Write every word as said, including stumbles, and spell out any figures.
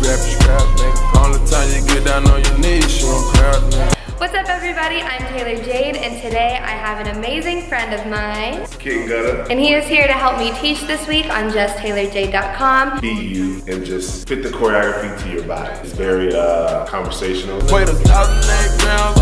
grab your strap, nigga. All the time you get down on your knees, show 'em crowd, nigga. What's up everybody, I'm Taylor Jade, and today I have an amazing friend of mine, King Guttah. and he is here to help me teach this week on just taylor jade dot com. Be you and just fit the choreography to your body. It's very uh, conversational. Wait a thousand eight rounds